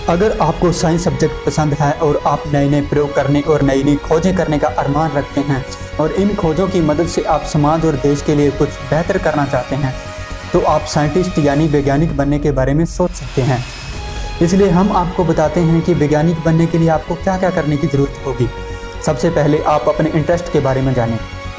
अगर आपको science subject पसंद है और आप नए नए प्रयोग करने और नई नई खोजें करने का अरमान रखते हैं और इन खोजों की मदद से आप समाज और देश के लिए कुछ बेहतर करना चाहते हैं, तो आप साइंटिस्ट यानी वैज्ञानिक बनने के बारे में सोच सकते हैं। इसलिए हम आपको बताते हैं कि वैज्ञानिक बनने के लिए आपको क्या क्या करने की ज़रूरत होगी। सबसे पहले आप अपने इंटरेस्ट के बारे में जानें।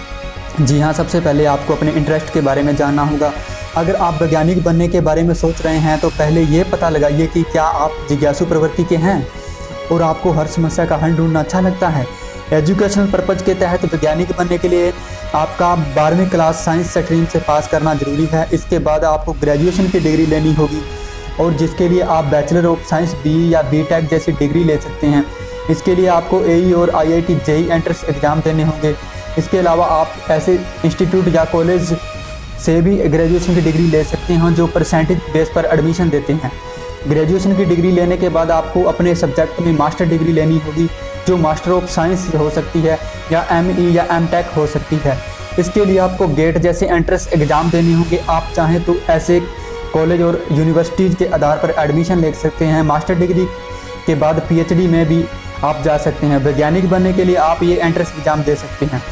जी हाँ, सबसे पहले आपको अपने इंटरेस्ट के बारे में जानना होगा। अगर आप वैज्ञानिक बनने के बारे में सोच रहे हैं तो पहले ये पता लगाइए कि क्या आप जिज्ञासु प्रवृत्ति के हैं और आपको हर समस्या का हल ढूंढना अच्छा लगता है। एजुकेशनल पर्पज़ के तहत वैज्ञानिक बनने के लिए आपका 12वीं क्लास साइंस स्ट्रीम से पास करना ज़रूरी है। इसके बाद आपको ग्रेजुएशन की डिग्री लेनी होगी और जिसके लिए आप बैचलर ऑफ साइंस बी या बीटेक जैसी डिग्री ले सकते हैं। इसके लिए आपको एई और आईआईटी जेईई एंट्रेंस एग्ज़ाम देने होंगे। इसके अलावा आप ऐसे इंस्टीट्यूट या कॉलेज से भी ग्रेजुएशन की डिग्री ले सकते हैं जो परसेंटेज बेस पर एडमिशन देते हैं। ग्रेजुएशन की डिग्री लेने के बाद आपको अपने सब्जेक्ट में मास्टर डिग्री लेनी होगी जो मास्टर ऑफ साइंस हो सकती है या एमई या एमटेक हो सकती है। इसके लिए आपको गेट जैसे एंट्रेंस एग्ज़ाम देने होंगे। आप चाहें तो ऐसे कॉलेज और यूनिवर्सिटीज़ के आधार पर एडमिशन ले सकते हैं। मास्टर डिग्री के बाद पीएचडी में भी आप जा सकते हैं। वैज्ञानिक बनने के लिए आप ये एंट्रेंस एग्ज़ाम दे सकते हैं।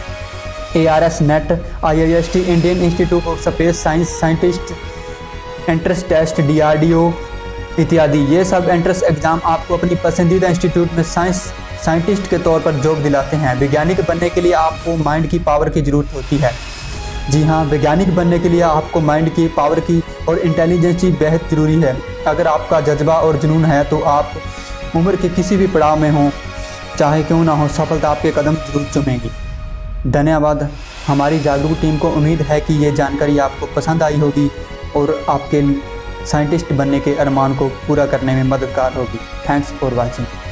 ARS NET, IIST Indian Institute of Space Science scientist entrance test, DRDO इत्यादि। ये सब एंट्रेंस एग्ज़ाम आपको अपनी पसंदीदा इंस्टीट्यूट में साइंटिस्ट के तौर पर जॉब दिलाते हैं। वैज्ञानिक बनने के लिए आपको माइंड की पावर की ज़रूरत होती है। जी हाँ, वैज्ञानिक बनने के लिए आपको माइंड की पावर की और इंटेलिजेंस की बेहद ज़रूरी है। अगर आपका जज्बा और जुनून है तो आप उम्र के किसी भी पड़ाव में हों, चाहे क्यों ना हो, सफलता आपके कदम जरूर चूमेगी। धन्यवाद। हमारी जागरूक टीम को उम्मीद है कि ये जानकारी आपको पसंद आई होगी और आपके साइंटिस्ट बनने के अरमान को पूरा करने में मददगार होगी। Thanks for watching.